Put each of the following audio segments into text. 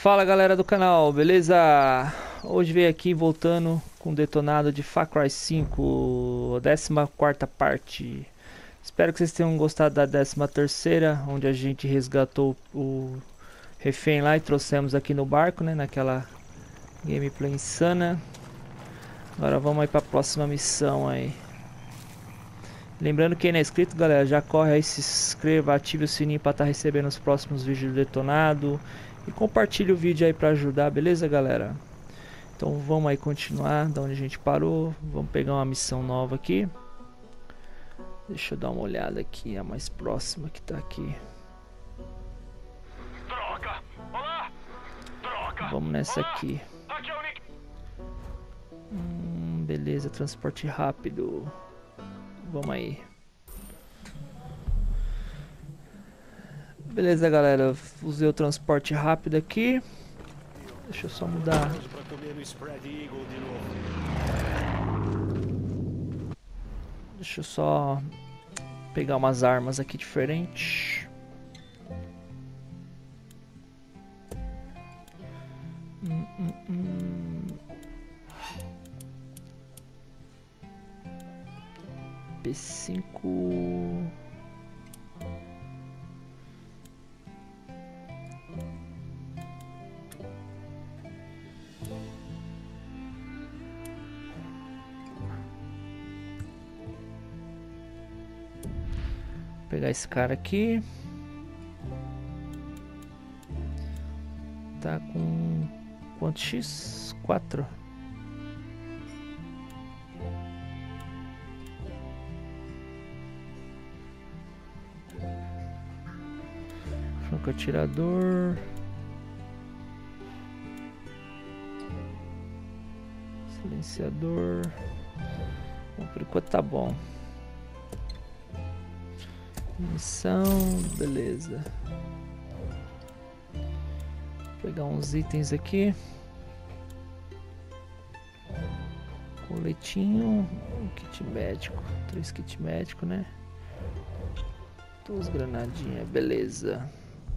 Fala galera do canal, beleza? Hoje veio aqui voltando com o detonado de Far Cry 5, a 14ª parte. Espero que vocês tenham gostado da 13ª, onde a gente resgatou o refém lá e trouxemos aqui no barco, né? Naquela gameplay insana. Agora vamos aí para a próxima missão aí. Lembrando que quem não é inscrito, galera, já corre aí, se inscreva, ative o sininho para estar recebendo os próximos vídeos do detonado. E compartilhe o vídeo aí para ajudar, beleza, galera? Então vamos aí continuar da onde a gente parou. Vamos pegar uma missão nova aqui. Deixa eu dar uma olhada aqui, a mais próxima que tá aqui. Droga! Olá! Droga! Vamos nessa Olá! aqui. Aqui é o Nick. Beleza, transporte rápido. Vamos aí. Beleza, galera. Usei o transporte rápido aqui. Deixa eu só mudar. Pra comer no Spread Eagle de novo. Deixa eu só pegar umas armas aqui diferentes. P5. Vou pegar esse cara aqui. Tá com quanto X? 4. Franco atirador. Silenciador. Bom, por enquanto tá bom. Missão, beleza. Vou pegar uns itens aqui. Coletinho, um kit médico, 3 kit médico, né? 2 granadinhas, beleza.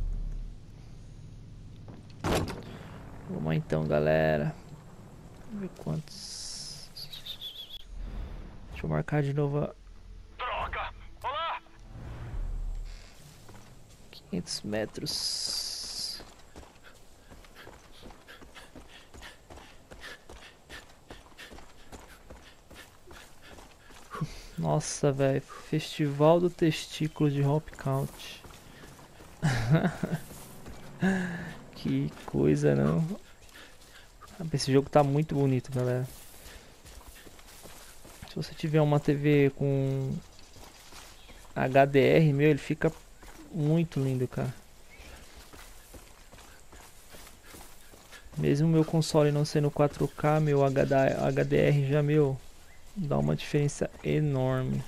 Vamos lá então, galera. Vamos ver quantos. Deixa eu marcar de novo. Droga! Olá! 500 metros. Nossa, velho. Festival do Testículo de Hope Count. Que coisa, não? Esse jogo tá muito bonito, galera. Se você tiver uma TV com HDR, meu, ele fica muito lindo, cara. Mesmo meu console não sendo 4K, meu HDR já, meu, dá uma diferença enorme.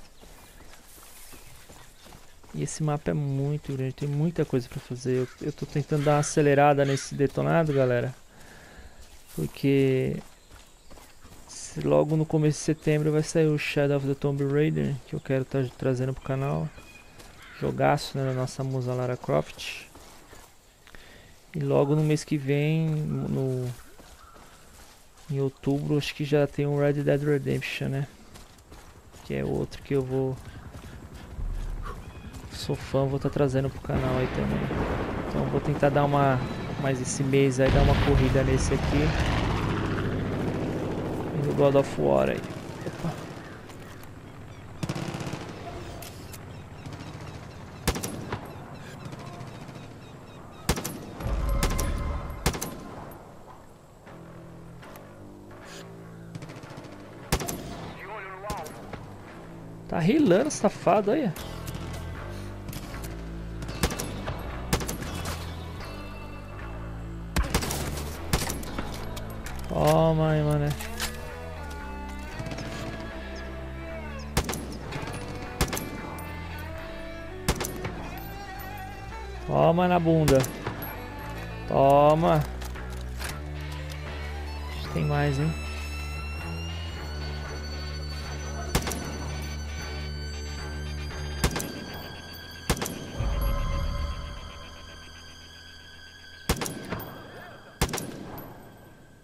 E esse mapa é muito grande, tem muita coisa pra fazer. Eu tô tentando dar uma acelerada nesse detonado, galera. Porque logo no começo de setembro vai sair o Shadow of the Tomb Raider, que eu quero estar trazendo pro canal. Jogaço, né, da nossa musa Lara Croft. E logo no mês que vem, em outubro, acho que já tem o Red Dead Redemption, né? Que é outro que eu vou... Sou fã, vou estar trazendo pro canal aí também. Então vou tentar dar uma... mais esse mês aí, dar uma corrida nesse aqui. E no God of War aí. Opa. De olho no alvo. Tá rilando, safado, olha. Toma aí, mané. Toma na bunda. Toma. Acho que tem mais, hein?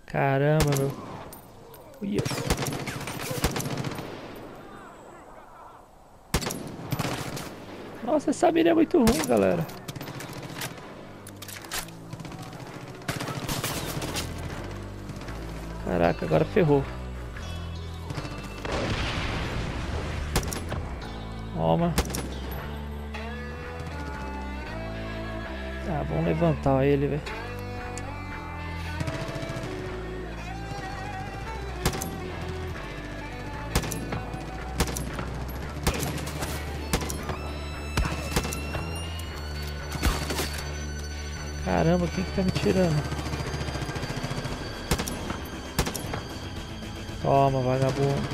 Caramba, meu. Uia. Nossa, essa mira é muito ruim, galera. Caraca, agora ferrou. Toma. Tá, vamos levantar ele, velho. Caramba, quem que tá me tirando? Toma, vagabundo.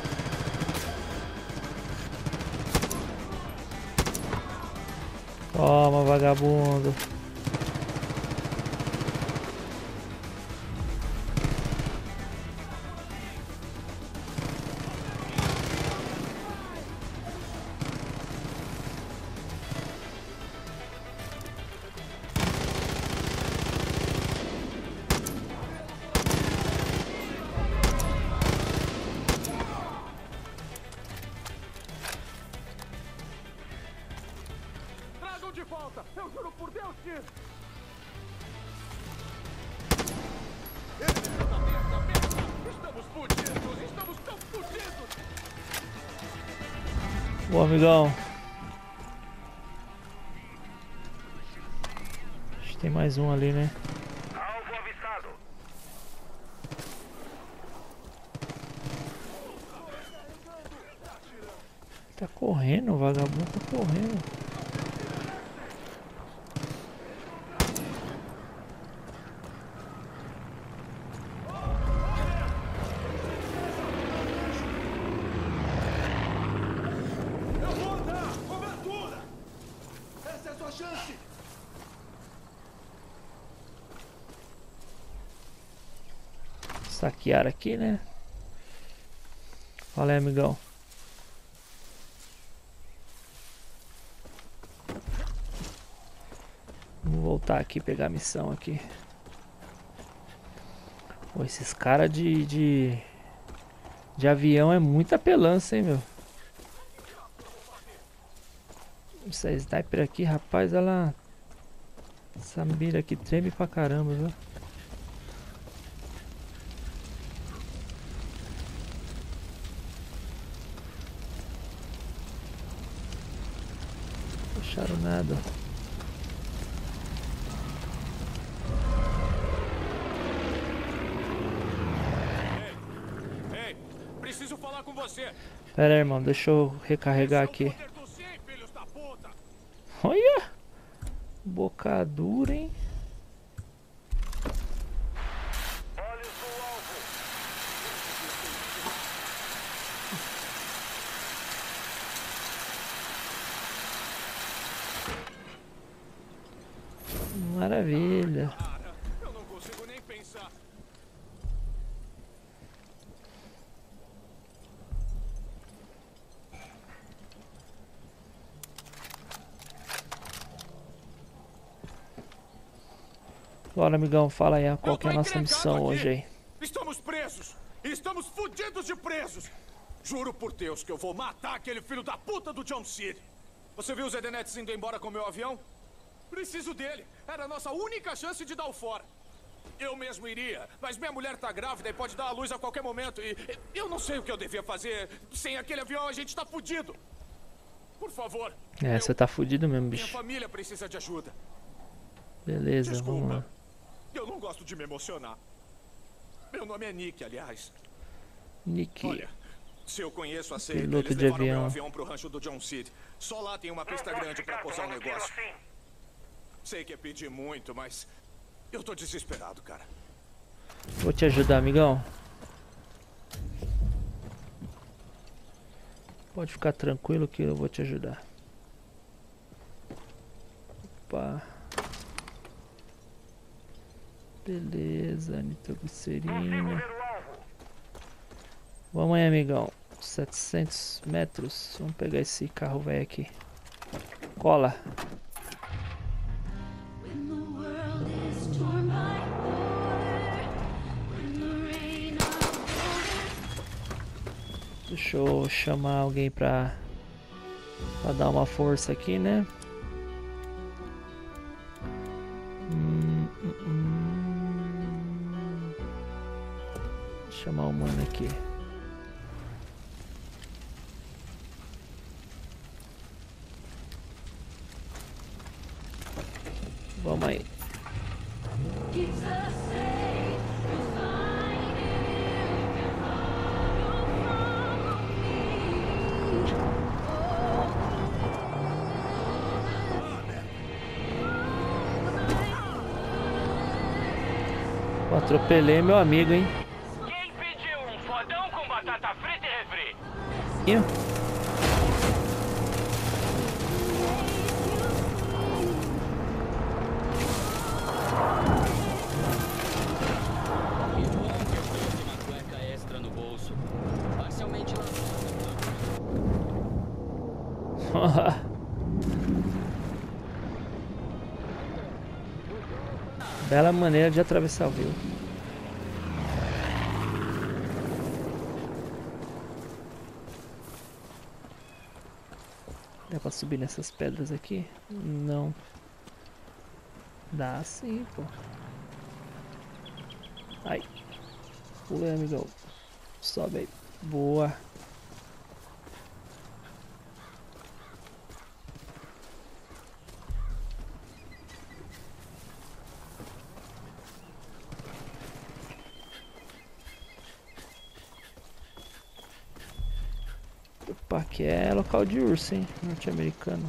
Toma, vagabundo. Tragam de volta! Eu juro por Deus que... Estamos fudidos! Estamos tão fudidos! Boa, amigão. Acho que tem mais um ali, né? Alvo avistado! Tá correndo, o vagabundo tá correndo. Eu vou dar! Cobertura! Essa é a sua chance! Saquear aqui, né? Fala aí, amigão. Vamos voltar aqui pegar a missão aqui. Pô, esses caras de avião é muita pelança, hein, meu? Essa sniper aqui, rapaz, ela... Essa mira aqui treme pra caramba, viu? Não acharam nada. Ei! Preciso falar com você! Pera aí, irmão, deixa eu recarregar aqui. Poder do sim, filhos da puta! Olha! Boca dura, hein? Olhos no alvo! Maravilha. Cara, eu não consigo nem pensar. Bora, amigão, fala aí qual Eu que é a tô nossa encrencado missão aqui. hoje aí. Estamos presos! Estamos fudidos de presos! Juro por Deus que eu vou matar aquele filho da puta do John City! Você viu o Zedenetes indo embora com o meu avião? Preciso dele! Era a nossa única chance de dar o fora! Eu mesmo iria, mas minha mulher tá grávida e pode dar à luz a qualquer momento e eu não sei o que eu devia fazer. Sem aquele avião a gente tá fudido! Por favor! É, você tá fudido mesmo, Minha bicho. família precisa de ajuda. Beleza, vamos Desculpa. lá. Eu não gosto de me emocionar. Meu nome é Nick, aliás. Nick. Olha, se eu conheço a seita, Piloto eles de levaram avião. meu avião pro rancho do John Cid. Só lá tem uma pista grande pra posar o negócio. Sei que é pedir muito, mas eu tô desesperado, cara. Vou te ajudar, amigão. Pode ficar tranquilo que eu vou te ajudar. Opa. Beleza, nitroglicerina. Vamos aí, amigão. 700 metros. Vamos pegar esse carro velho aqui. Cola. When the world is torn by war, when the Deixa eu chamar alguém pra dar uma força aqui, né? Vou chamar o mano aqui. Vamos aí. Eu atropelei meu amigo, hein? Quem pediu um fodão com batata frita e refri? Ih. Uma cueca extra no bolso. Parcialmente Bela maneira de atravessar o rio. Dá pra subir nessas pedras aqui? Não. Dá sim, pô. Ai. Pula aí, amigão. Sobe aí. Boa. Opa, aqui é local de urso, hein? Norte-americano.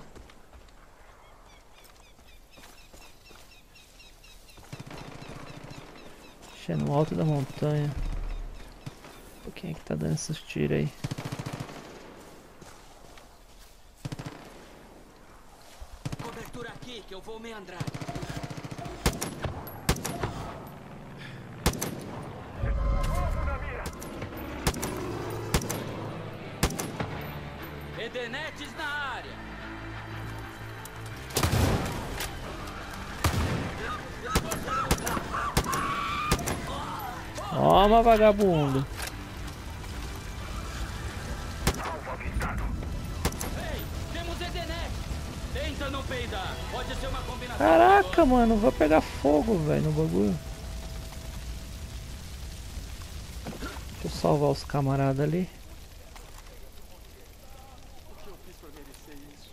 É no alto da montanha. Quem é que tá dando esses tiros aí? cobertura aqui que eu vou meandrar. Edenetes na área. Toma, vagabundo. Ei, temos Edenetes. Tenta não peidar. Pode ser uma combinação. Caraca, mano, vou pegar fogo, velho, no bagulho. Deixa eu salvar os camaradas ali. O que eu fiz pra merecer isso?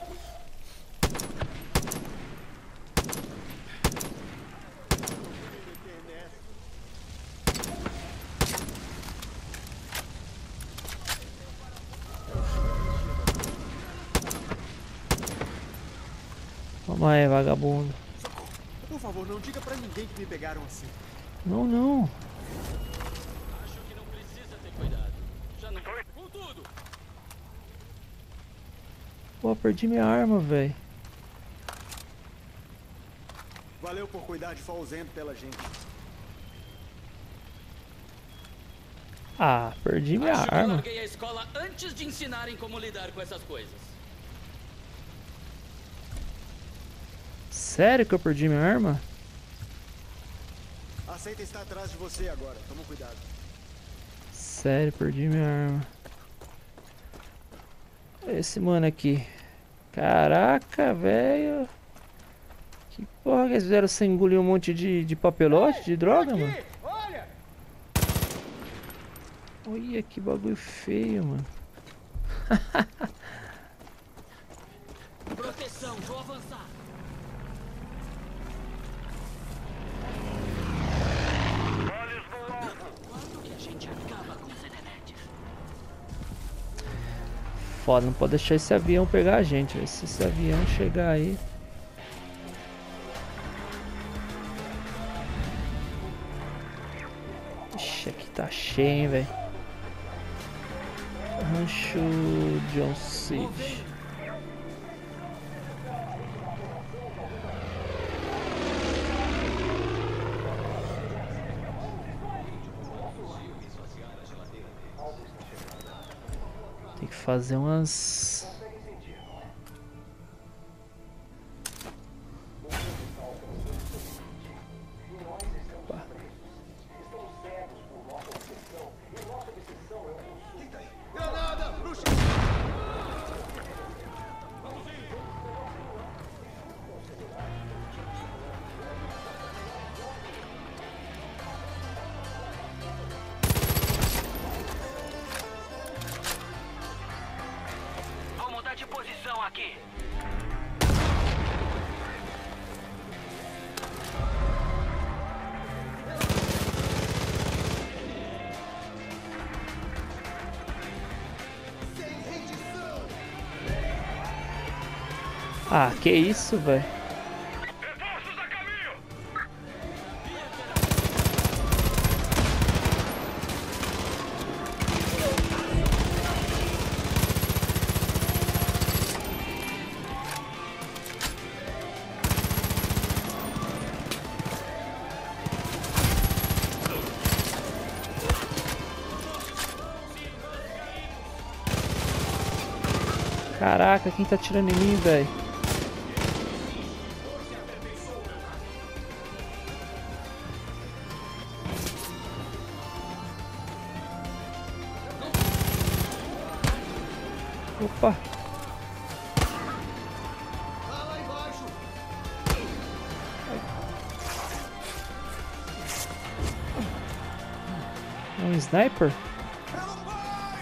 Vamos aí, vagabundo. Por favor, não diga pra ninguém que me pegaram assim. Não, não. Acho que não precisa ter cuidado. Já não foi com tudo. Pô, perdi minha arma, velho. Valeu por cuidar de Fawzend pela gente. Ah, perdi minha Acho que eu arma. larguei a escola antes de ensinarem como lidar com essas coisas. Sério que eu perdi minha arma? A seita está atrás de você agora. Toma cuidado. Sério, perdi minha arma. Esse mano aqui. Caraca, velho. Que porra que eles fizeram sem engolir um monte de papelote, de droga, mano? Olha! Olha que bagulho feio, mano. Proteção, vou avançar. Quando que a gente acaba com os Edenetes? Foda, não pode deixar esse avião pegar a gente, velho. Se esse avião chegar aí. Ixi, aqui tá cheio, hein, velho. Rancho John City. Tem que fazer umas... Opa. aqui. Ah, que isso, velho. Reforços a caminho! Caraca, quem tá atirando em mim, velho? Opa! Lá embaixo! É um sniper? Ela vai!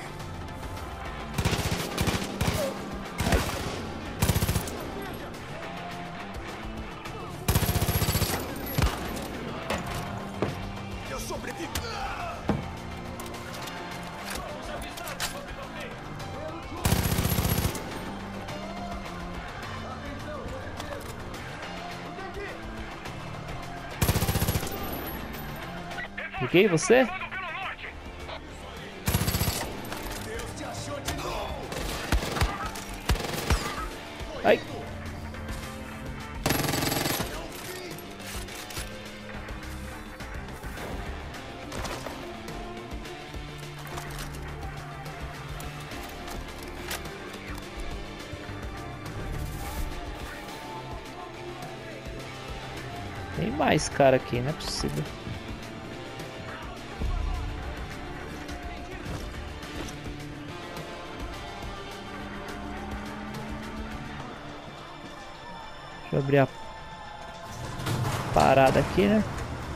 Eu sobrevivi! Peguei você? Pelo norte! Deus te achou de novo! Ai! Tem mais cara aqui, não é possível. Deixa eu abrir a parada aqui, né?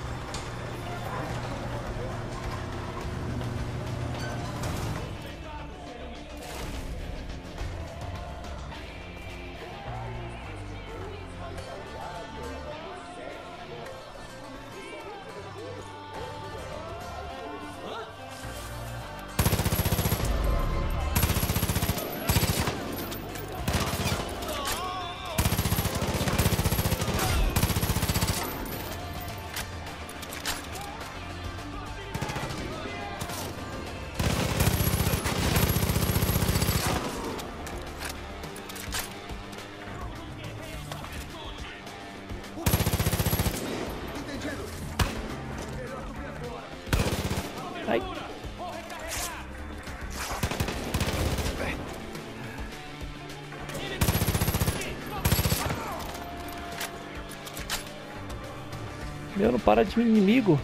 Ai! Meu, não para de inimigo.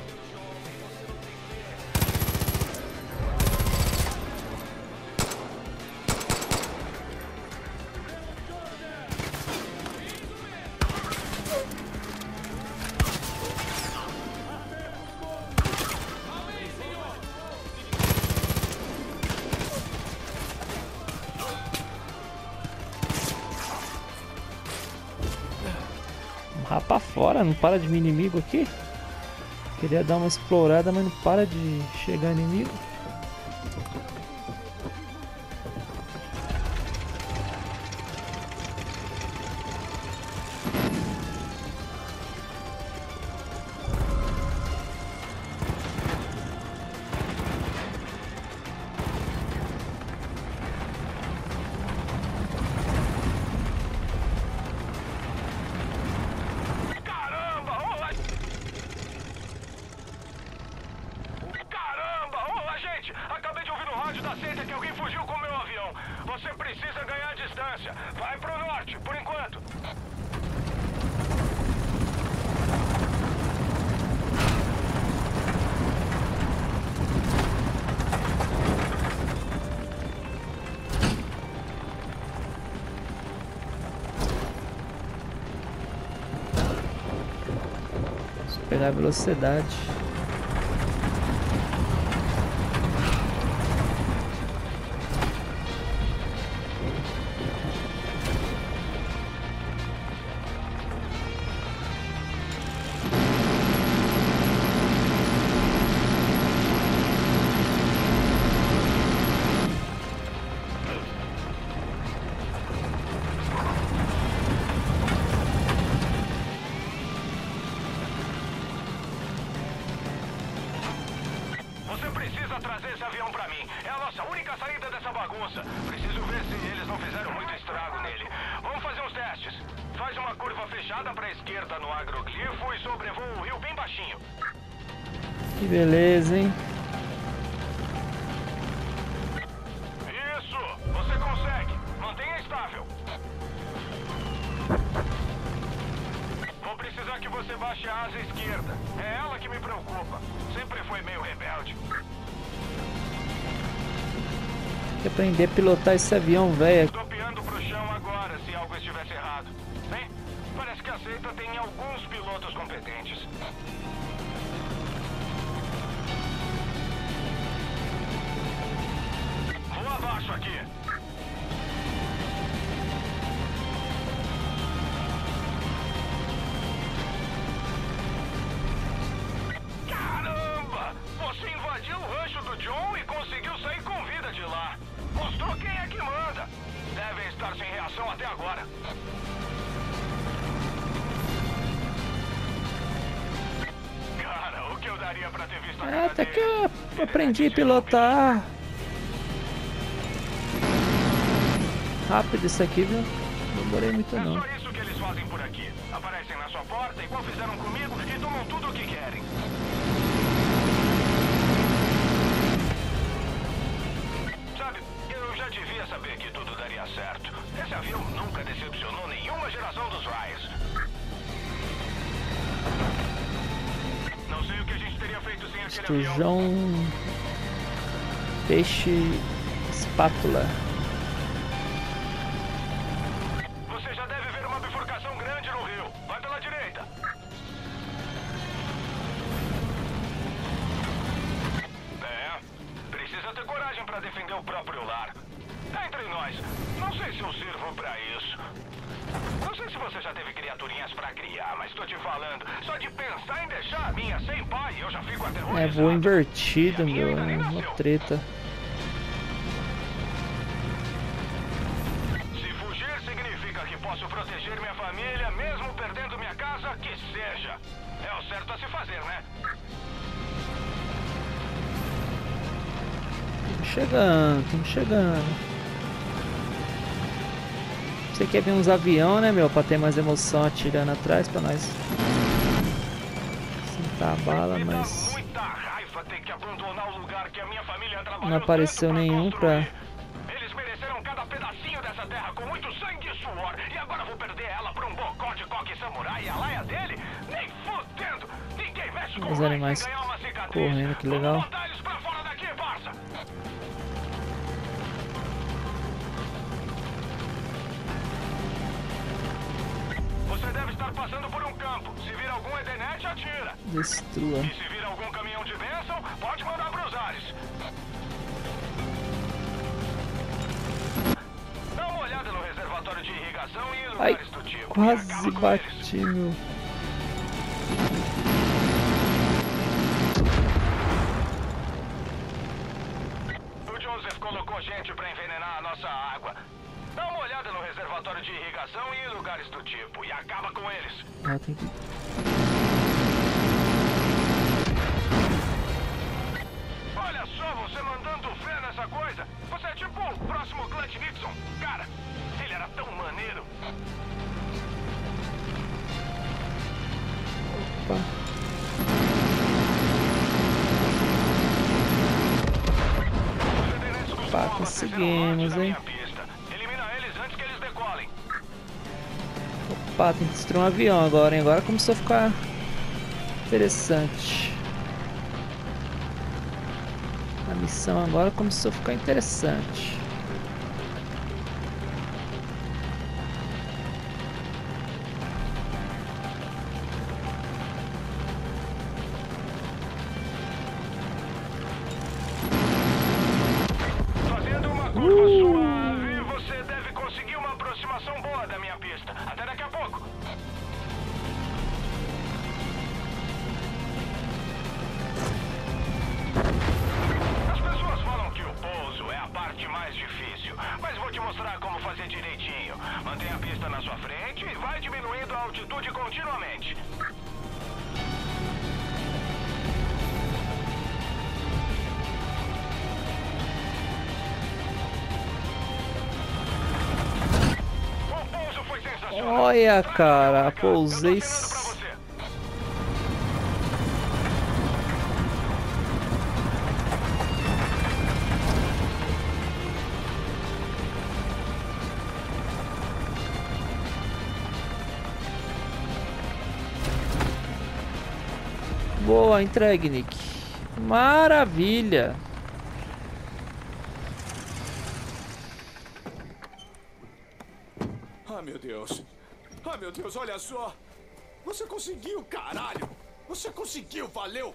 Rapa fora, não para de vir inimigo aqui. Queria dar uma explorada, mas não para de chegar inimigo. Acabei de ouvir no rádio da seita que alguém fugiu com o meu avião. Você precisa ganhar distância. Vai pro norte, por enquanto. Vou pegar a velocidade. Você precisa trazer esse avião pra mim. É a nossa única saída dessa bagunça. Preciso ver se eles não fizeram muito estrago nele. Vamos fazer uns testes. Faz uma curva fechada pra esquerda no agroglifo e sobrevoa o rio bem baixinho. Que beleza, hein? Isso! Você consegue. Mantenha estável. Vou precisar que você baixe a asa esquerda. É ela que me preocupa. Sempre foi meio rebelde. Tem que aprender a pilotar esse avião, velho. Estou piando pro chão agora, se algo estivesse errado. Bem, parece que a seita tem alguns pilotos competentes. Vou abaixo aqui. Caramba! Você invadiu o rancho do John e conseguiu sair com vida de lá. Mostrou quem é que manda. Devem estar sem reação até agora. Cara, o que eu daria pra ter visto a cara Até que dele? eu aprendi a pilotar. Rápido isso aqui, viu? Não demorei muito É não. só isso que eles fazem por aqui. Aparecem na sua porta, igual fizeram comigo, e tomam tudo o que querem. Sabe, eu já devia saber que tudo daria certo. Esse avião nunca decepcionou nenhuma geração dos Ryans. Não sei o que a gente teria feito sem aquele avião. Esturjão. Peixe. Espátula. Você já deve ver uma bifurcação grande no rio. Vai pela direita. É, precisa ter coragem pra defender o próprio lar. Cá entre nós, não sei se eu sirvo pra isso. Não sei se você já teve criaturinhas pra criar, mas tô te falando, só de pensar em deixar a minha sem pai, eu já fico aterrorizado. É voo invertido, meu. É uma treta. Se fugir significa que posso proteger minha família, mesmo perdendo minha casa, que seja. É o certo a se fazer, né? Estamos chegando. Você quer ver uns avião, né, meu? Pra ter mais emoção atirando atrás pra nós sentar a bala, Me dá mas muita raiva ter que abandonar o lugar que a minha família trabalhou não apareceu tanto nenhum pra... construir. Eles mereceram cada pedacinho dessa terra com muito sangue e suor. E agora vou perder ela pra um bocó de coque samurai e a laia dele? Nem fudendo! Ninguém mexe com Os mais animais sem ganhar uma cicatriz. correndo, que legal. Vamos botar eles pra fora daqui, parça! Você deve estar passando por um campo. Se vir algum Edenete, atira. Destrua. E se vir algum caminhão de bênção, pode mandar pros ares. Dá uma olhada no reservatório de irrigação e em Ai, lugares do tipo. quase E acaba com bati, meu. eles. O Joseph colocou gente pra envenenar a nossa água. Dá uma olhada no reservatório de irrigação e em lugares do tipo. E acaba com eles. Ah, tem que... Olha só, você mandando fé nessa coisa. Você é tipo o próximo Clutch Nixon. Cara, ele era tão maneiro. Opa. Os Edenetes costumam abastecer conseguimos, no norte da hein? minha pista. Elimina eles antes que eles decolem. Opa, tem que destruir um avião agora, hein? Agora começou a ficar interessante. A missão agora começou a ficar interessante. Fazendo uma curva suave, você deve conseguir uma aproximação boa da minha pista. Até daqui a pouco. As pessoas falam que o pouso é a parte mais difícil, mas vou te mostrar como fazer direitinho. Mantenha a pista na sua frente e vai diminuindo a altitude continuamente. Olha, cara, pousei. Boa, entregue, Nick. Maravilha. Ah, meu Deus. Ah, meu Deus, olha só. Você conseguiu, caralho. Você conseguiu, valeu.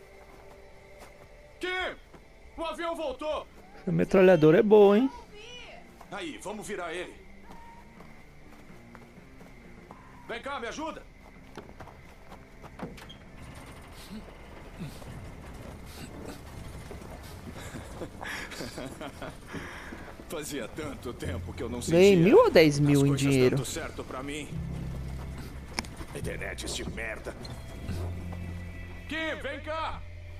Kim, o avião voltou. A metralhadora é boa, hein? Aí, vamos virar ele. Vem cá, me ajuda. Fazia tanto tempo que eu não sentia. Ganhei 1.000 ou 10.000 em as dinheiro? coisas dando certo pra mim. Edenetes de merda. Kim, vem cá.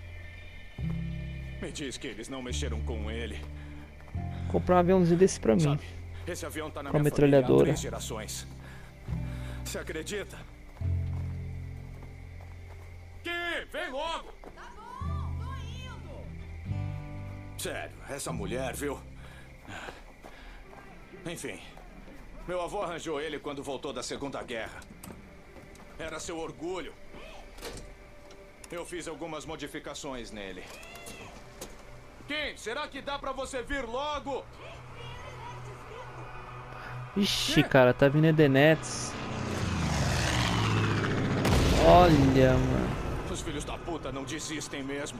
Me diz que eles não mexeram com ele. Comprar um aviãozinho desse pra mim. Sabe, esse avião tá na Com a minha família há metralhadora. 3 gerações. Você acredita? Kim, vem logo! Tá bom, tô indo. Sério, essa mulher, viu? Enfim, meu avô arranjou ele quando voltou da Segunda Guerra. Era seu orgulho. Eu fiz algumas modificações nele. Kim, será que dá pra você vir logo? Ixi, cara, tá vindo Edenetes. Olha, mano. Os filhos da puta não desistem mesmo.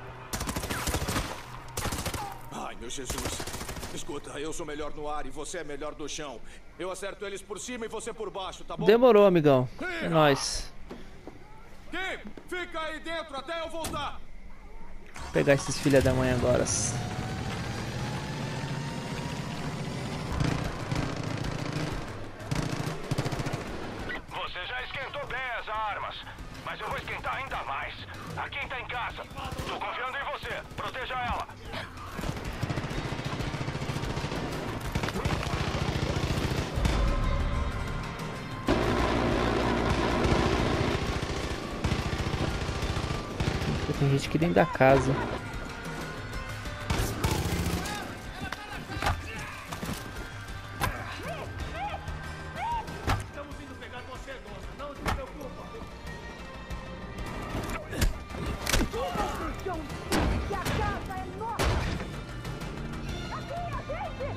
Ai, meu Jesus. Escuta, eu sou melhor no ar e você é melhor do chão. Eu acerto eles por cima e você por baixo, tá bom? Demorou, amigão. É nóis. Kim, fica aí dentro até eu voltar. Vou pegar esses filha da mãe agora. Você já esquentou bem as armas, mas eu vou esquentar ainda mais. A Kim tá em casa. Tô confiando em você. Proteja ela. Tem gente aqui dentro da casa. Estamos indo pegar você, moça. Não se preocupa. Que a casa é nossa. Aqui, a gente.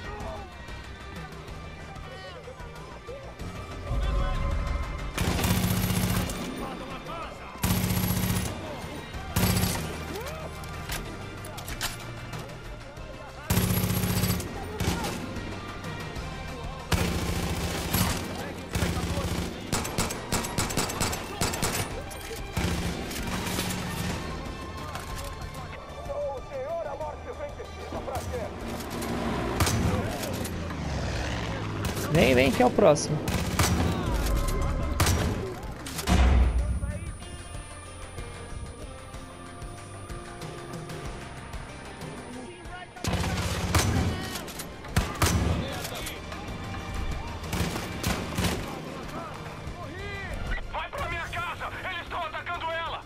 Vem, vem, que é o próximo. Vai pra minha casa! Eles estão atacando ela!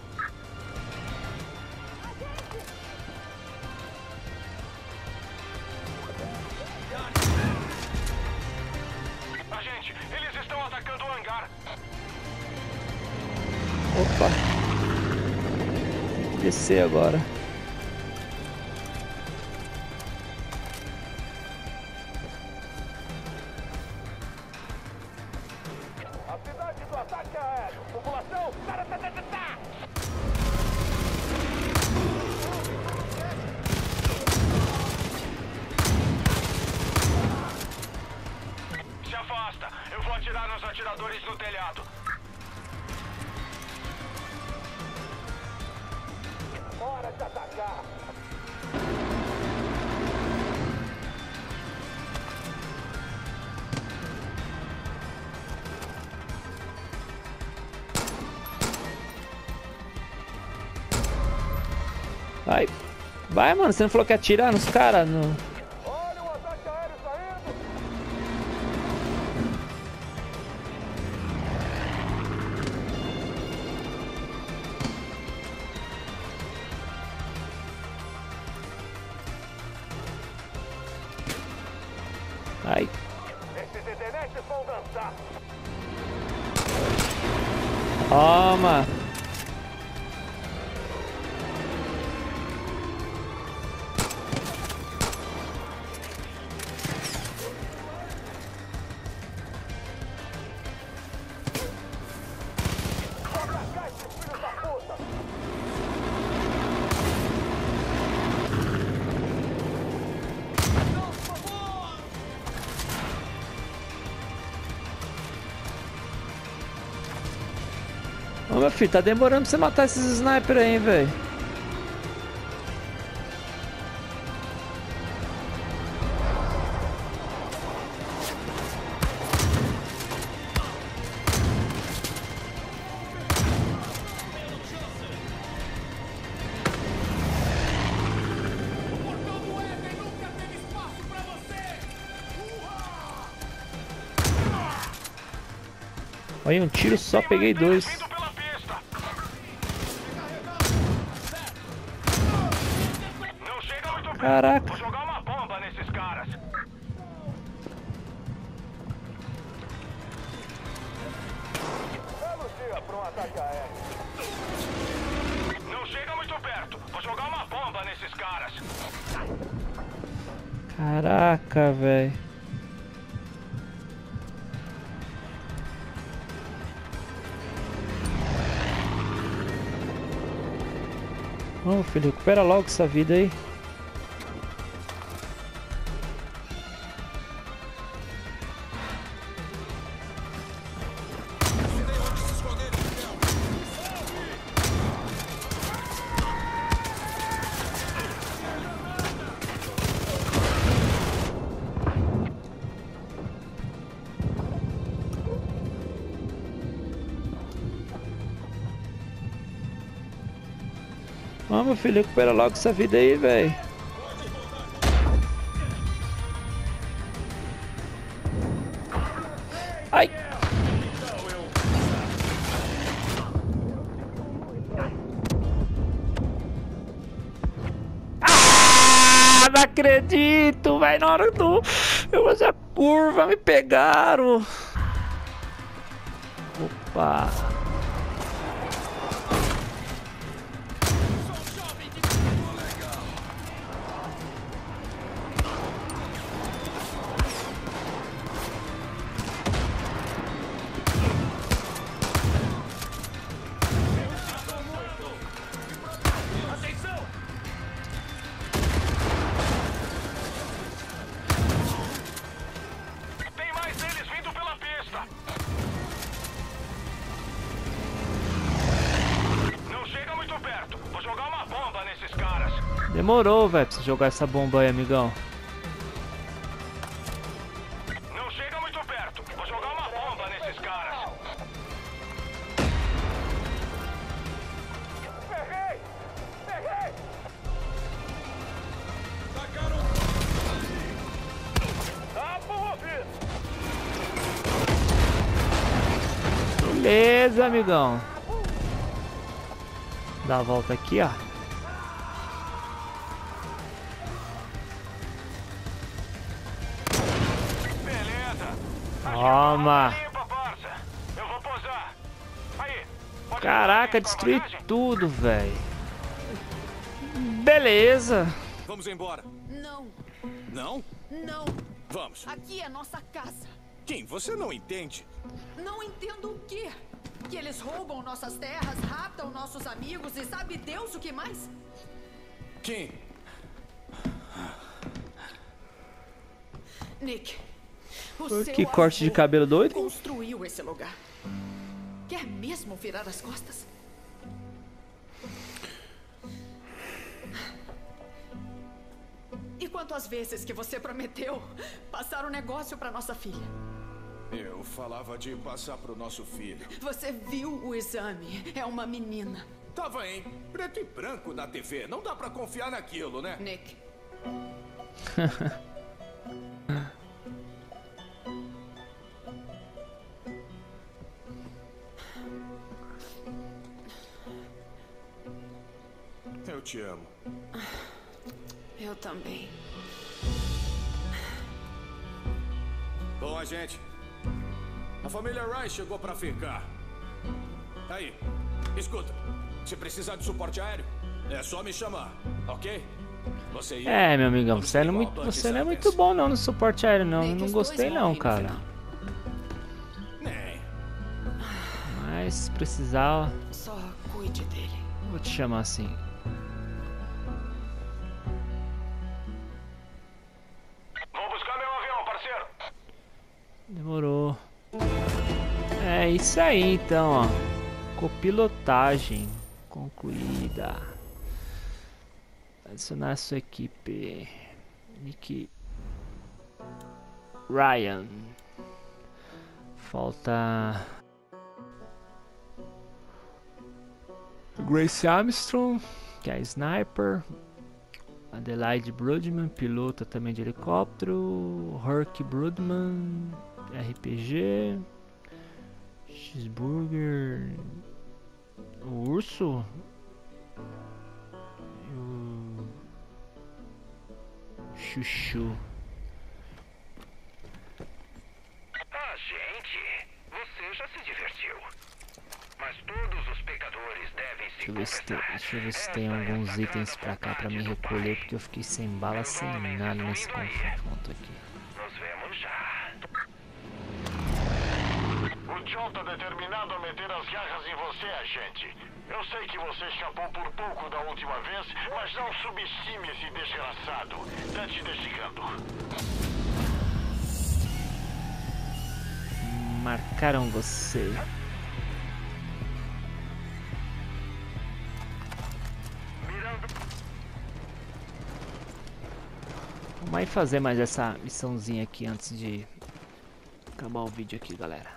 Agente, eles estão atacando o hangar. Opa. Tem que descer agora. A cidade do ataque aéreo. População, se afasta. Eu vou atirar nos atiradores no telhado. Hora de atacar. Vai. Vai, mano. Você não falou que ia atirar nos caras? No... Olha o ataque aéreo saindo. Ai. Esses detenetes vão dançar. Toma. Ô meu filho, tá demorando pra você matar esses snipers aí, hein, velho. Olha, um tiro só, peguei dois. Vindo pela pista. Não chega muito perto. Caraca. Vou jogar uma bomba nesses caras. Belo dia para um ataque aéreo. Não chega muito perto. Vou jogar uma bomba nesses caras. Caraca, velho. Ô, filho, recupera logo essa vida aí. Vamos, filho, recupera logo essa vida aí, velho. Ai! Ah, não acredito, velho. Na hora do eu fazer a curva, me pegaram. Opa! Tem mais deles vindo pela pista. Não chega muito perto. Vou jogar uma bomba nesses caras. Demorou, velho, pra você jogar essa bomba aí, amigão. Não chega muito perto. Vou jogar uma bomba nesses caras. Peguei! Peguei! Tá promovido! Beleza, amigão. Dá a volta aqui, ó. Beleza! Toma. Limpa, parça. Eu vou posar. Aí. pode Caraca, ir pra destruí bagagem? tudo, velho. Beleza. Vamos embora. Não, Não? não. Vamos. Aqui é nossa casa. Kim, você não entende? Não entendo o quê? Que eles roubam nossas terras, raptam nossos amigos e sabe Deus o que mais? Kim, Nick, o Pô, seu que corte de avô cabelo doido. construiu esse lugar. Quer mesmo virar as costas? E quantas vezes que você prometeu passar o negócio para nossa filha? eu falava de passar pro nosso filho. Você viu o exame? É uma menina. Tava em preto e branco na TV. Não dá pra confiar naquilo, né? Nick, Eu te amo. eu também. Bom, agente. A família Rice chegou pra ficar. Aí, escuta. Se precisar de suporte aéreo, é só me chamar, ok? Você e eu, Meu amigão, vamos você não limpar o tanque é muito Sanders. bom não no suporte aéreo, não. Nem Eu que não os dois gostei não, morrem no cara. final. Nem. Mas se precisar, Só cuide dele. eu vou te chamar assim. Vou buscar meu avião, parceiro. Demorou. É isso aí, então, ó. Copilotagem concluída. Adicionar a sua equipe. Nick Ryan. Falta Grace Armstrong, que é a sniper. Adelaide Broodman, pilota também de helicóptero. Herc Broodman, RPG. Cheeseburger. O urso. E o Chuchu. Ah, gente, você já se divertiu. Mas todos os pecadores devem se Deixa eu ver se tem alguns itens pra cá pra me recolher, porque eu fiquei sem bala, sem nada nesse confronto aqui. Nos vemos já. O John tá determinado a meter as garras em você, agente. Eu sei que você escapou por pouco da última vez, mas não subestime esse desgraçado. Tá te investigando. Marcaram você. Vamos aí fazer mais essa missãozinha aqui antes de acabar o vídeo aqui, galera.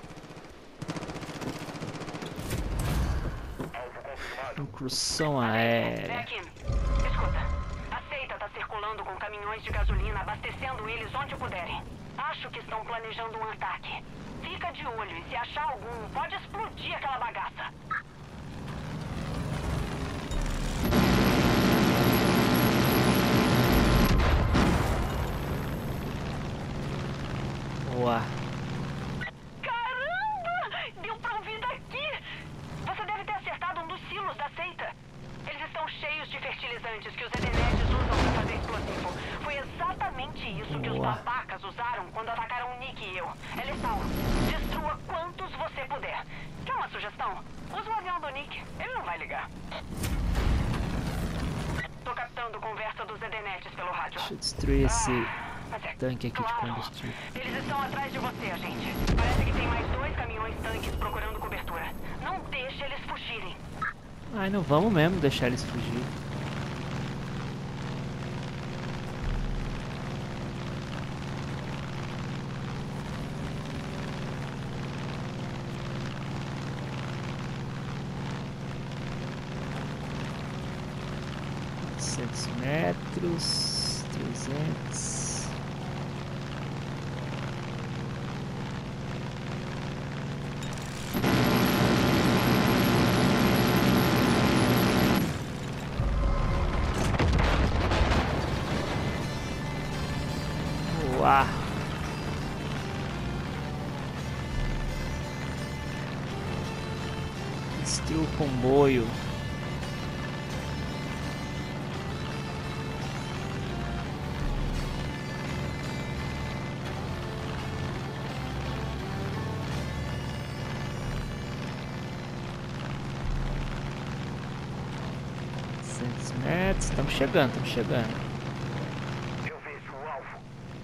Incursão aérea. Becky, escuta. A seita tá circulando com caminhões de gasolina, abastecendo eles onde puderem. Acho que estão planejando um ataque. Fica de olho e se achar algum, pode explodir aquela bagaça. Boa. Caramba! Deu pra ouvir daqui! Você deve ter acertado um dos silos da seita. Eles estão cheios de fertilizantes que os Edenetes usam pra fazer explosivo. Foi exatamente isso que os Boa. babacas usaram quando atacaram o Nick e eu. É letal. Destrua quantos você puder. Quer uma sugestão? Usa o avião do Nick. Ele não vai ligar. Tô captando conversa dos Edenetes pelo rádio. Deixa eu destruir esse Mas é tanque aqui de claro. combustível. Eles estão atrás de você, agente. Parece que tem mais 2 caminhões tanques procurando cobertura. Não deixe eles fugirem. Ai, não vamos mesmo deixar eles fugir. Metros, 300. Boa. Destruiu o comboio. Metros, estamos chegando, estamos chegando. Eu vejo o alvo.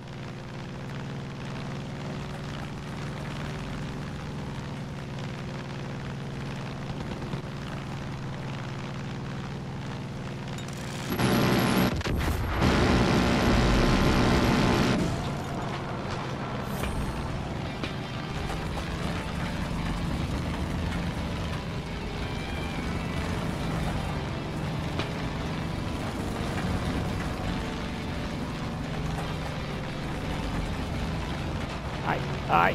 Ai, ai.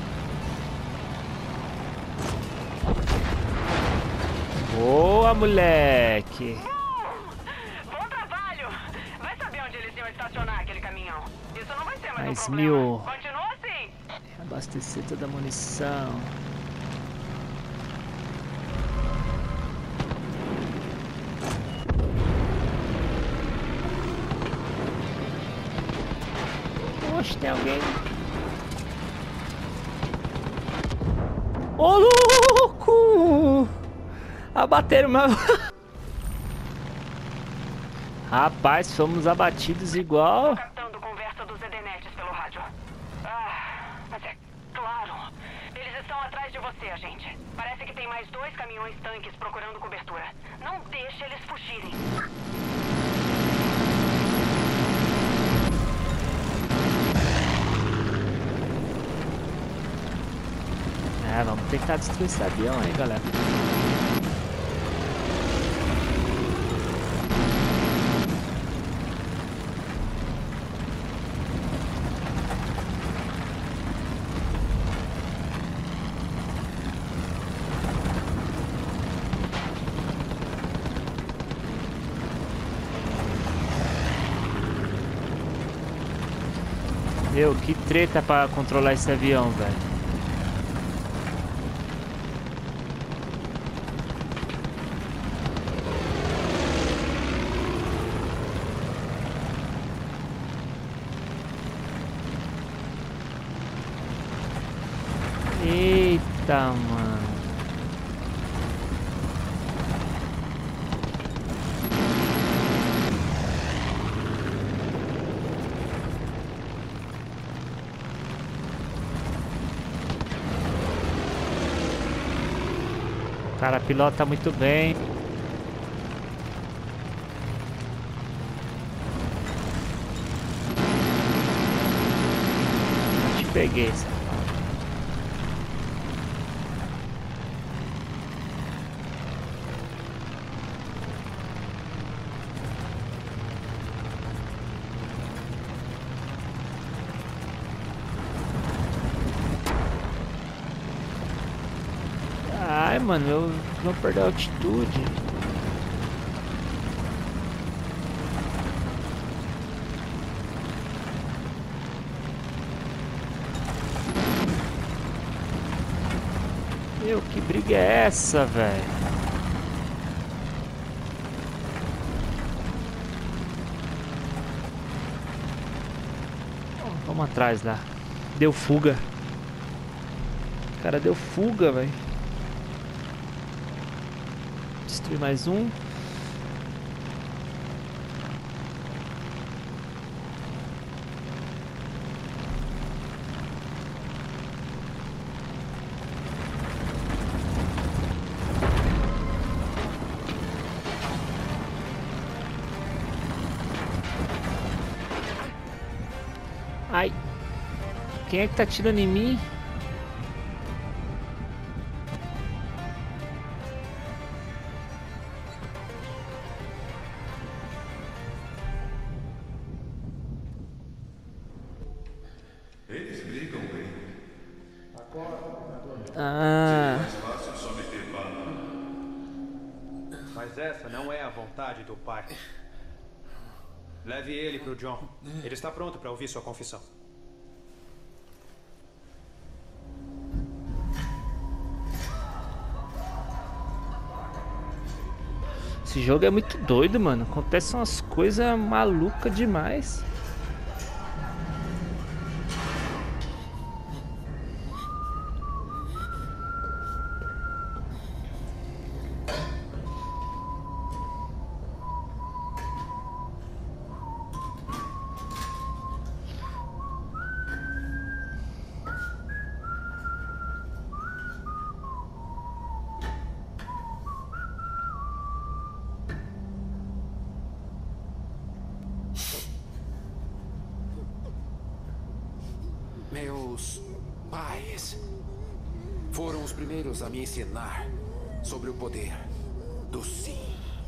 Boa, moleque. Bom trabalho! Vai saber onde eles iam estacionar aquele caminhão. Isso não vai ser mais um Mais problema. 1000. Continua assim. Abastecer toda a munição. Oxe, tem alguém. Ô, louco! Abateram meu... Rapaz, fomos abatidos igual... Captando conversa dos Edenetes pelo rádio. Ah, mas é claro. Eles estão atrás de você, agente. Parece que tem mais 2 caminhões-tanques procurando cobertura. Não deixe eles fugirem. Vamos tentar destruir esse avião aí, galera. Meu, que treta pra controlar esse avião, velho. Eita, mano. O cara pilota muito bem. Te peguei, sabe? Ai, mano, eu vou perder a altitude. Meu, que briga é essa, velho? Vamos atrás lá. Deu fuga. O cara deu fuga, velho. Destruir mais um. Ai. Quem é que tá atirando em mim? Eles brigam bem. Ah. Mais fácil só meter bala. Mas essa não é a vontade do pai. Leve ele pro John. Ele está pronto para ouvir sua confissão. Esse jogo é muito doido, mano. Acontecem umas coisas malucas demais. Meus pais foram os primeiros a me ensinar sobre o poder do sim.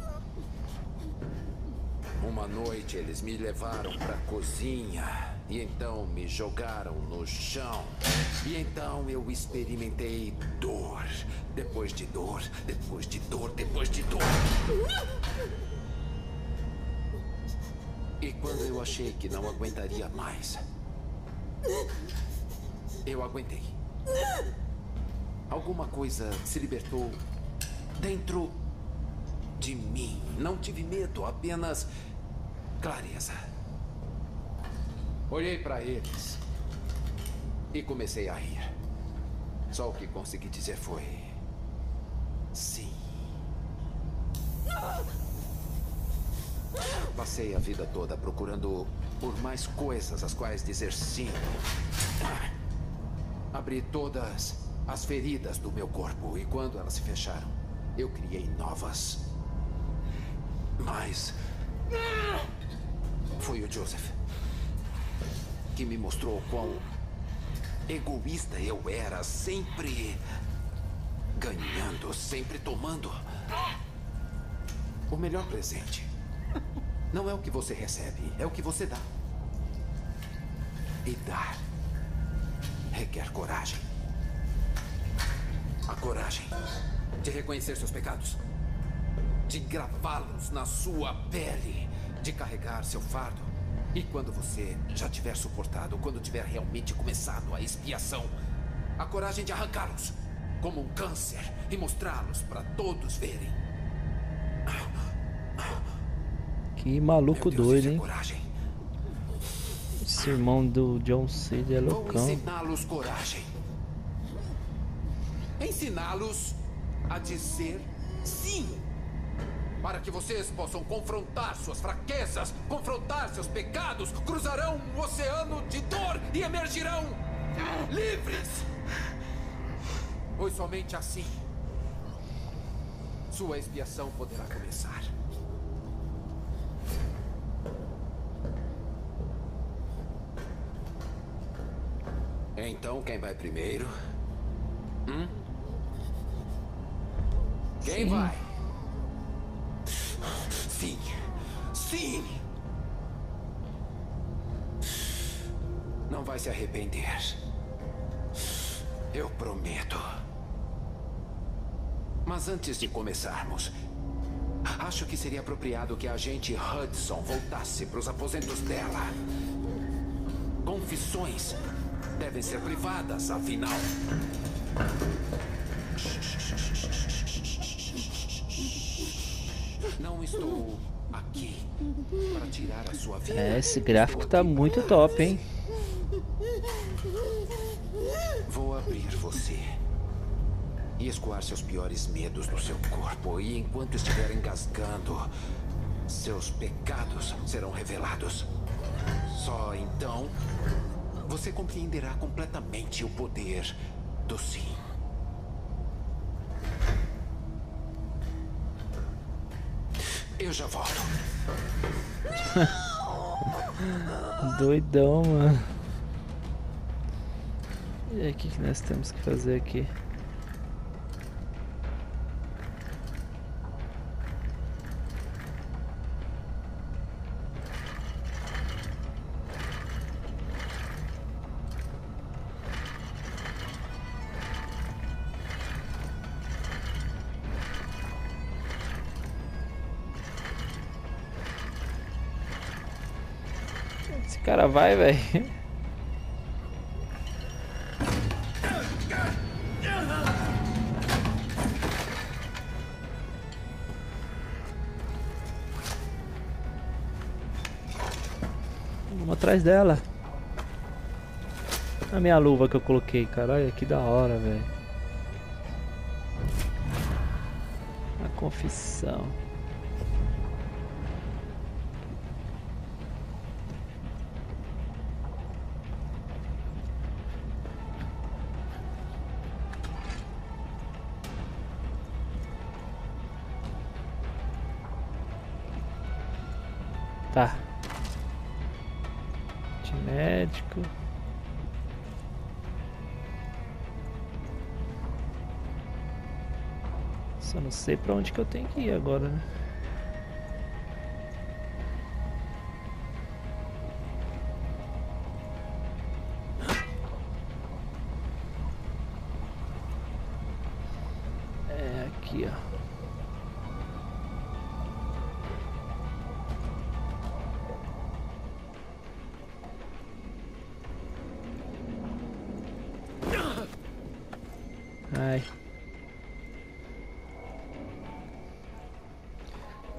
Uma noite eles me levaram para a cozinha e então me jogaram no chão. E então eu experimentei dor, depois de dor, depois de dor, depois de dor. E quando eu achei que não aguentaria mais, Eu aguentei. Alguma coisa se libertou dentro de mim. Não tive medo, apenas clareza. Olhei para eles e comecei a rir. Só o que consegui dizer foi... sim. Passei a vida toda procurando por mais coisas às quais dizer sim. Abri todas as feridas do meu corpo e quando elas se fecharam, eu criei novas. Mas foi o Joseph que me mostrou quão egoísta eu era, sempre ganhando, sempre tomando. O melhor presente não é o que você recebe, é o que você dá. E dar requer coragem. A coragem de reconhecer seus pecados, de gravá-los na sua pele, de carregar seu fardo. E quando você já tiver suportado, quando tiver realmente começado a expiação, a coragem de arrancá-los como um câncer e mostrá-los para todos verem. Que maluco doido, hein? Coragem. Esse irmão do John Cena é Vou loucão. ensiná-los coragem. Ensiná-los a dizer sim. Para que vocês possam confrontar suas fraquezas, confrontar seus pecados, cruzarão um oceano de dor e emergirão livres. Pois somente assim sua expiação poderá começar. Então, quem vai primeiro? Quem vai? Sim. Sim. Não vai se arrepender. Eu prometo. Mas antes de começarmos, acho que seria apropriado que a agente Hudson voltasse para os aposentos dela. Confissões devem ser privadas, afinal. Não estou aqui para tirar a sua vida. É, esse gráfico tá muito top, hein? Vou abrir você e escoar seus piores medos no seu corpo. E enquanto estiver engasgando, seus pecados serão revelados. Só então você compreenderá completamente o poder do sim. Eu já volto. Doidão, mano. E aí, o que nós temos que fazer aqui? Esse cara vai, velho. Vamos atrás dela. A minha luva que eu coloquei, caralho, que da hora, velho. A confissão. Tá. De médico. Só não sei pra onde que eu tenho que ir agora, né? É aqui, ó.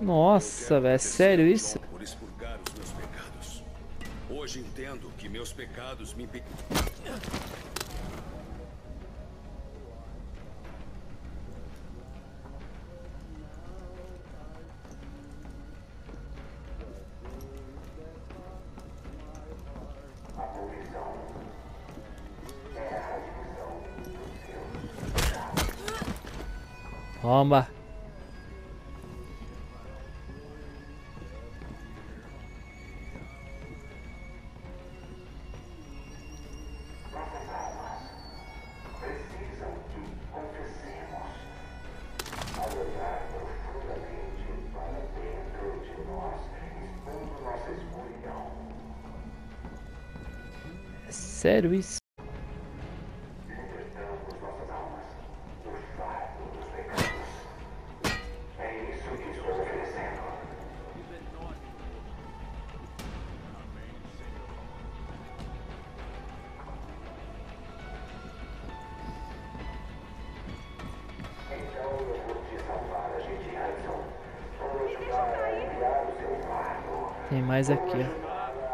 Nossa, velho, é sério isso? Por expurgar os meus pecados. Hoje entendo que meus pecados me Toma. É sério isso? Tem mais aqui, ó.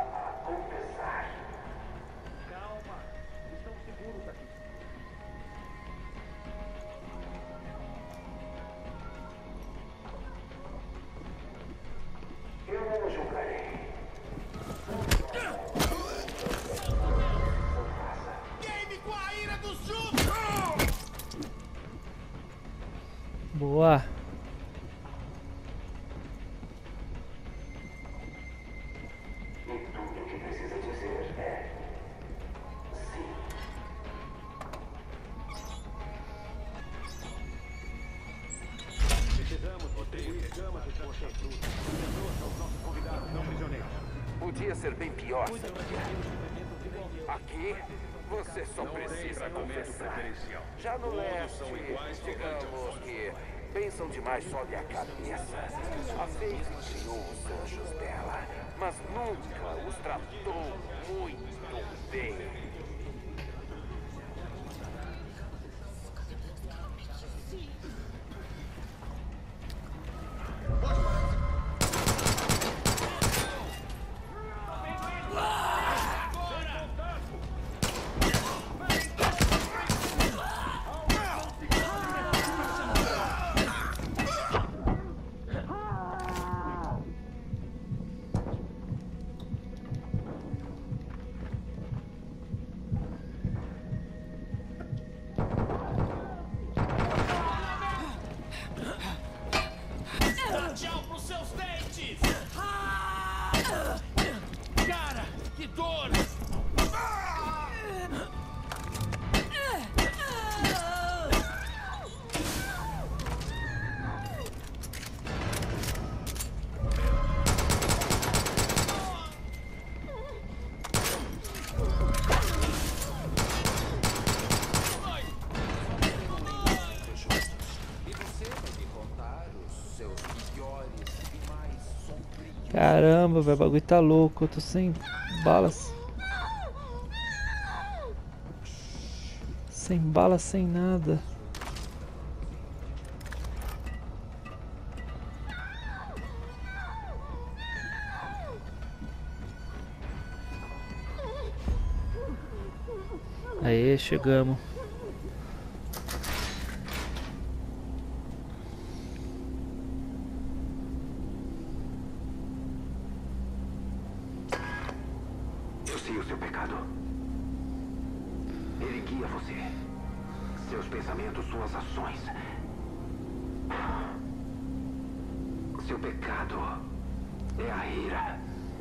Boa. Podia ser bem pior. Aqui, você só precisa confessar. Já no leste, digamos que pensam demais sobre a cabeça. A Faith criou os anjos dela, mas nunca os tratou muito bem. Tchau pros seus dentes! Cara, que dor! Caramba, velho, o bagulho tá louco. Eu tô sem balas. Sem bala, sem nada. Aê, chegamos. Eu sei o seu pecado. Ele guia você. Seus pensamentos, suas ações. Seu pecado é a ira.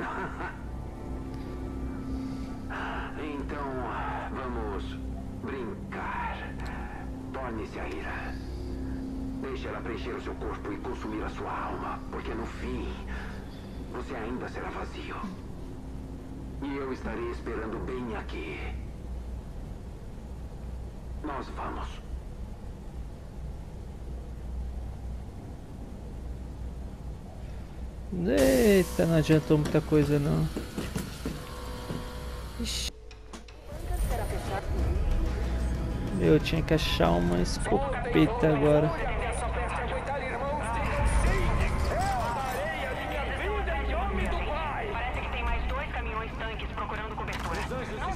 Então, vamos brincar. Torne-se a ira. Deixe ela preencher o seu corpo e consumir a sua alma, porque no fim, você ainda será vazio. E eu estarei esperando bem aqui. Nós vamos. Eita, não adiantou muita coisa não. Ixi. Eu tinha que achar uma escopeta agora.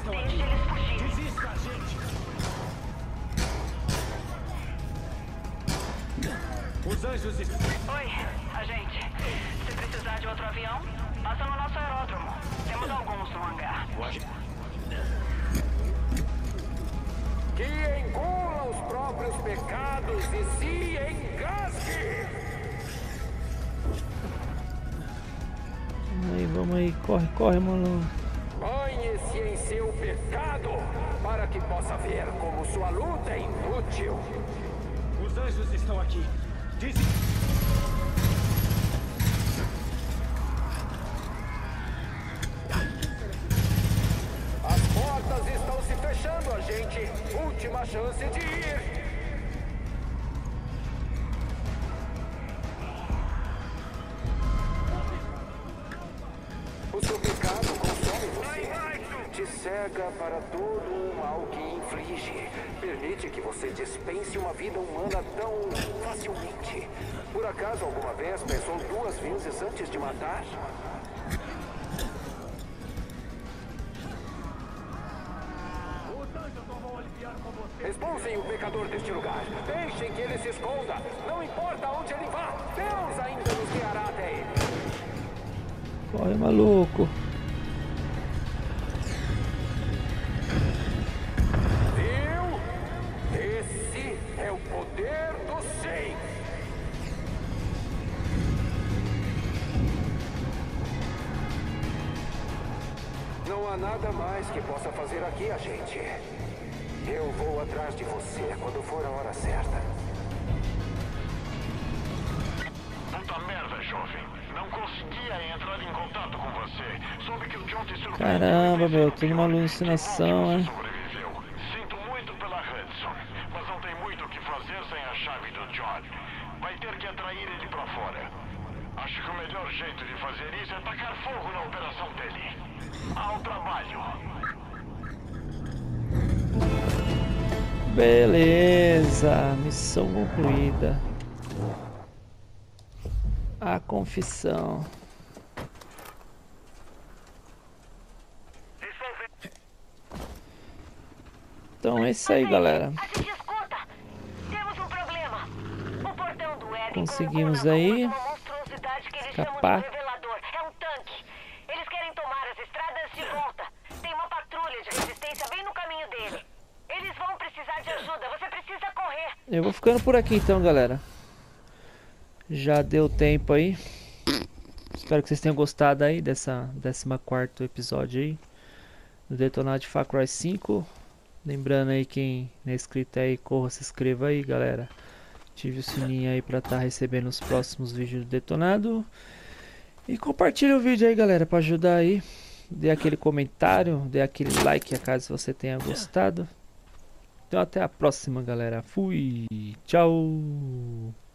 estão aqui. Deixe eles fugir. Desista, gente. Os anjos estão... Oi, agente. Se precisar de outro avião, passa no nosso aeródromo. Temos alguns no hangar. Que engula os próprios pecados e se engasgue! Vamos aí, corre, corre, malandro. Banhe-se em seu pecado, para que possa ver como sua luta é inútil. Os anjos estão aqui. As portas estão se fechando, agente. Última chance de ir. O seu pecado consome você. Te cega para todo o mal que inflige. Permite que você dispense uma vida humana tão facilmente. Por acaso alguma vez pensou 2 vezes antes de matar? Expulsem o pecador deste lugar. Deixem que ele se esconda. Não importa onde ele vá. Deus ainda nos guiará até ele. Corre, maluco. Viu? Esse é o poder do 100. Não há nada mais que possa fazer aqui, agente. Eu vou atrás de você quando for a hora certa. Puta merda, jovem. Não conseguia entrar em contato com você. Soube que o John te surpreendeu. Caramba, meu, tudo uma alucinação, hein? Sobreviveu. Sinto muito pela Hudson, mas não tem muito o que fazer sem a chave do John. Vai ter que atrair ele pra fora. Acho que o melhor jeito de fazer isso é tacar fogo na operação dele. Ao trabalho. Beleza, missão concluída. A confissão. Então é isso aí, galera. A gente escuta. Temos um problema. O portão do Éden Conseguimos colocou na aí rua uma monstruosidade que eles escapar. chamam de revelador. É um tanque. Eles querem tomar as estradas de volta. Tem uma patrulha de resistência bem no caminho dele. Eles vão precisar de ajuda. Você precisa correr. Eu vou ficando por aqui então, galera. Já deu tempo aí. Espero que vocês tenham gostado aí dessa 14º episódio aí do Detonado de Far Cry 5. Lembrando aí, quem não é inscrito aí, corra, se inscreva aí, galera. Ative o sininho aí pra estar recebendo os próximos vídeos do Detonado. E compartilha o vídeo aí, galera, pra ajudar aí. Dê aquele comentário, dê aquele like, caso você tenha gostado. Então até a próxima, galera. Fui, tchau.